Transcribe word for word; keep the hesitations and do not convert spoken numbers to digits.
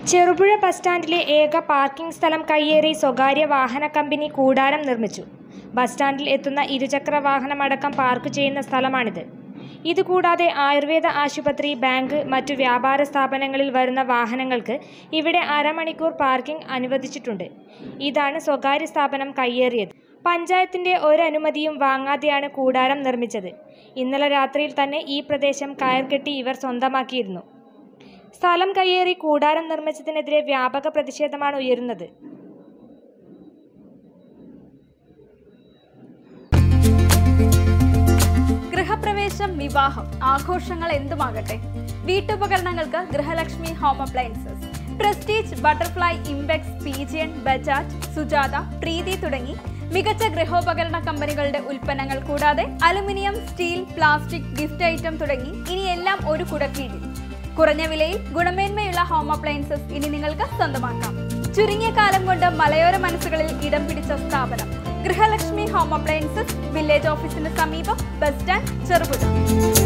Cherupuzha bus സ്റ്റാൻഡിലെ ഏക parking സ്ഥലം കയ്യേറി സ്വകാര്യ വാഹന കമ്പനി കൂടാരം നിർമ്മിച്ചു. ബസ് സ്റ്റാൻഡിൽ എത്തുന്ന ഇരുചക്ര വാഹനമടക്കം പാർക്ക് ചെയ്യുന്ന സ്ഥലമാണിത്. ഇതുകൂടാതെ ആയുർവേദ ആശുപത്രി, ബാങ്ക്, മറ്റു വ്യാപാര സ്ഥാപനങ്ങളിൽ വരുന്ന വാഹനങ്ങൾക്ക് ഇവിടെ അരമണിക്കൂർ പാർക്കിംഗ് അനുവദിച്ചിട്ടുണ്ട്. ഇതാണ് സ്വകാര്യ സ്ഥാപനം കയ്യേറിയത്. പഞ്ചായത്തിന്റെ ഒരനുമതിയും വാങ്ങാതെയാണ് കൂടാരം നിർമ്മിച്ചത്. ഇന്നലെ രാത്രിയിൽ തന്നെ ഈ പ്രദേശം കയർകെട്ടി ഇവർ സ്വന്തമാക്കിയിരുന്നു. സ്ഥലം കയ്യേറി കൂടാരം നിർമ്മിച്ചതിനെതിരെ വ്യാപക പ്രതിഷേധമാണ് ഉയരുന്നത്. ഗൃഹപ്രവേശം, വിവാഹം, ആഘോഷങ്ങൾ എന്തുമാകട്ടെ, വീട്ടുപകരണങ്ങൾക്ക് Grihalakshmi home appliances. Prestige, Butterfly, Impex, Pigeon, Bajaj, Sujata, Preethi തുടങ്ങി മികച്ച ഗൃഹോപകരണ കമ്പനികളുടെ ഉൽപ്പന്നങ്ങൾ കൂടാതെ aluminium, steel, plastic, gift item തുടങ്ങി ഇനി എല്ലാം ഒരു കുടക്കീഴിൽ. കുറഞ്ഞ വിലയിൽ ഗുണമേന്മയുള്ള ഹോം അപ്ലയൻസസ് ഇനി നിങ്ങൾക്ക് സ്വന്തമാക്കാം. ചുരുങ്ങിയ കാലം കൊണ്ട് മലയോര മനസ്സുകളിൽ ഇടം പിടിച്ച സ്ഥാപനം ഗൃഹലക്ഷ്മി ഹോം അപ്ലയൻസസ്, വില്ലേജ് ഓഫീസിന് സമീപം, ബസ് സ്റ്റാൻഡ്, ചെറുപുഴ.